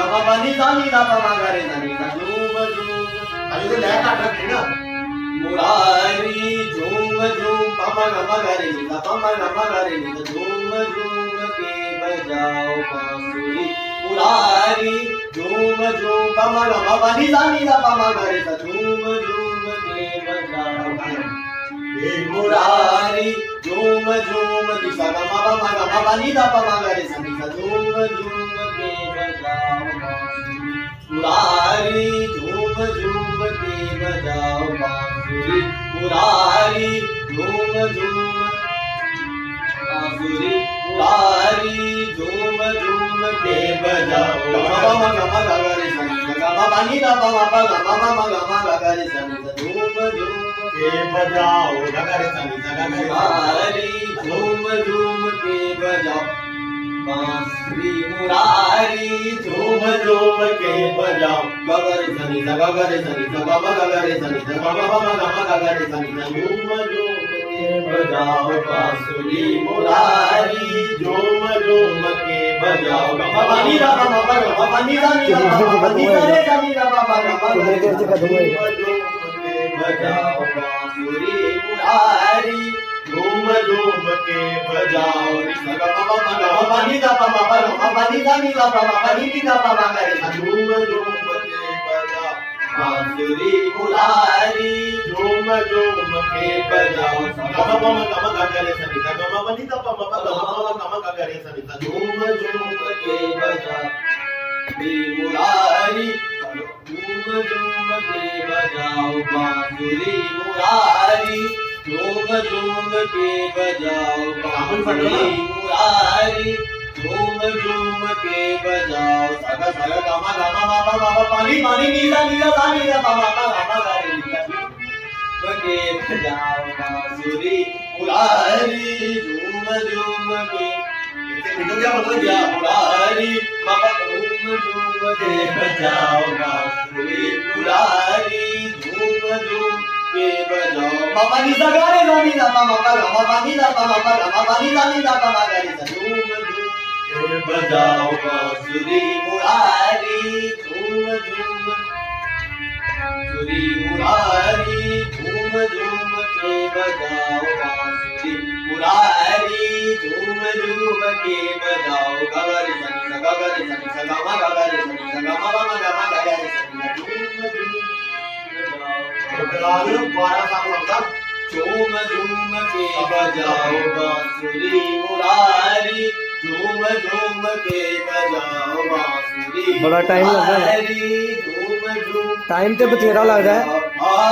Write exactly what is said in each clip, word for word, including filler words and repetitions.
ग म प नि सा नि दा प मा ग रे सा नि सा झूम झूम अभी तो लय काट रखी ना मुरारी झूम झूम प म ग म ग रे नि सा प म ग म ग रे नि सा झूम झूम के बजाओ बांसुरी मुरारी झूम झूम प म ग म प नि सा नि दा प मा ग रे सा झूम झूम के बजाओ हे मुरारी झूम झूम नि सा ग म प म ग म प नि दा प मा ग रे सा नि सा झूम झूम के बजाओ बांसुरी मुरारी झूम झूम के बजाओ बांसुरी मुरारी झूम झूम बांसुरी मुरारी झूम झूम के बजाओ ग म ग म ग रे सा नि ग म प नि दा प मा प ग म म ग म ग रे सा नि सा झूम झूम के बजाओ ग रे सा नि सा ग मुरारी झूम झूम के बजाओ बांसुरी मुरारी झूम झूम के बजाओ ग रे सा नि सा ग रे सा नि सा ग म ग रे सा नि सा ग म म ग म ग रे सा नि सा झूम झूम के बजाओ बांसुरी मुरारी झूम झूम के बजाओ ग म प नि दा प म प ग म प नि दा नि दा प प नि दा रे सा नि दा प प ग म ग रे सा झूम झूम के बजाओ बांसुरी मुरारी झूम झूम के बजाओ नि सा ग म प ग म प नि दा प म प ग म प नि दा नि दा प म प नि नि दा प म ग रे सा झूम झूम के बजाओ बांसुरी मुरारी झूम झूम के बजाओ ग म प म ग म ग रे सा नि सा ग म प नि दा प म प ग म ग म ग रे सा नि सा झूम झूम के बजाओ मुरारी झूम झूम के बजाओ बांसुरी मुरारी झूम झूम के बजाओ बांसुरी मुरारी झूम झूम के बजाओ सग सग ग म ग म प प प प नि प नि नि दा नि दा सा नि दा प म प ग म ग रे नि सा के बजाओ बांसुरी मुरारी झूम झूम के इधर क्या बोल गया मुरारी म प झूम झूम के बजाओ बांसुरी मुरारी झूम झूम के बजाओ म प नि सा ग रे सा नि दा प म प ग म प नि दा प म प ग म प नि दा नि दा प म ग रे सा झूम झूम के बजाओ बांसुरी मुरारी झूम झूम बांसुरी मुरारी झूम झूम के बजाओ बांसुरी मुरारी झूम झूम के बजाओ ग रे सा नि सा ग रे सा नि सा ग म ग रे सा नि सा ग म म ग म ग रे सा नि झूम झूम बजाओ बारह साल लगता झूम झूम के बजाओ बांसुरी मुरारी झूम झूम के बजाओ बांसुरी बड़ा टाइम लग रहा है झूम झूम टाइम तो बथेरा लग रहा है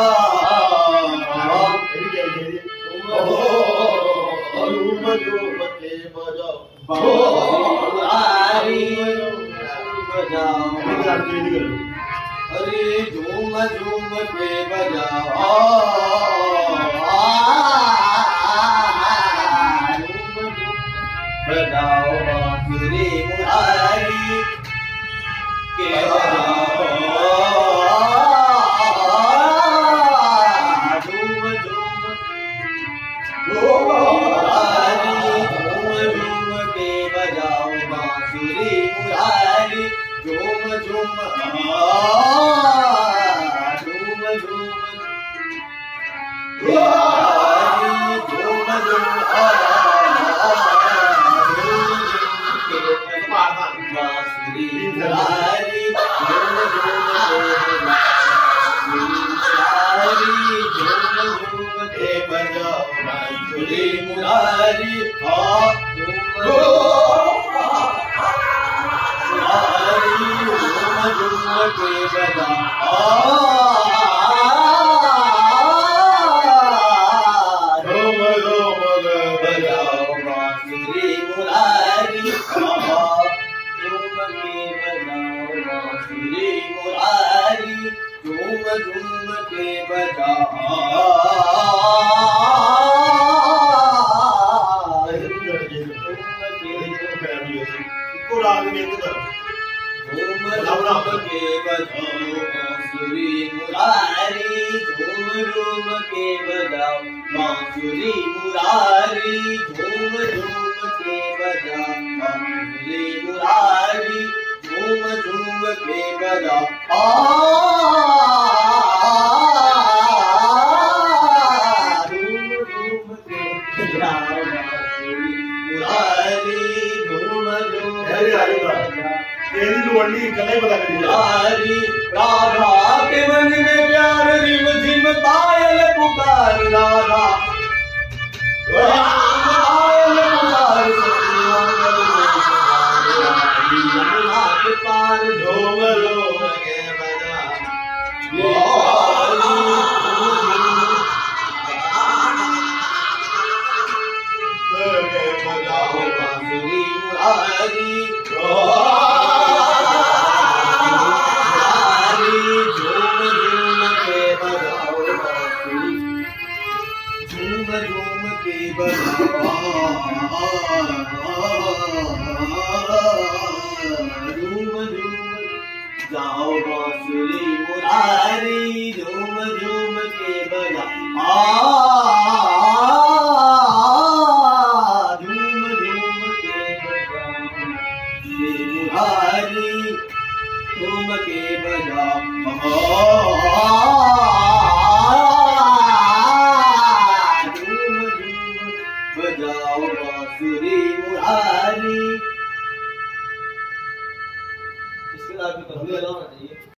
झूम झूम के बजाओ बांसुरी बजाओ अरे झूम झूम के बजाओ बजाओ बांसुरी मुरारी के बजाओ झूम झूम मुरारी झूम झूम के बजाओ बांसुरी मुरारी झूम झूम झूम झूम मुरारी झूम झूम बांसुरी मुरारी झूम झूम के बजाओ बांसुरी मुरारी झूम झूम के बजाओ झूम झूम के बजाओ बांसुरी मुरारी झूम के बजाओ बांसुरी मुरारी झूम झूम के बजाओ राग में झूम झूम के बजाओ बांसुरी मुरारी झूम झूम के बजाओ बांसुरी मुरारी झूम झूम के बजाओ बांसुरी मुरारी झूम झूम के बजाओ आ झूम झूम के बजाओ बांसुरी मुरारी झूम झूम तेरी लोड़ी कल ही पता करी मुरारी राधा के मन में प्यार रिम झिम पायल पुकार राधा पायल पुकार यमुना के पार झूम झूम के बजा के बजाओ बांसुरी मुरारी झूम झूम के बजाओ बांसुरी झूम झूम के बजाओ झूम झूम जाओ बांसुरी मुरारी झूम झूम के बजाओ झूम झूम के बजाओ मुरारी झूम के बजाओ झूम झूम बजाओ बांसुरी मुरारी। इसके बाद भी कभी लगाना चाहिए।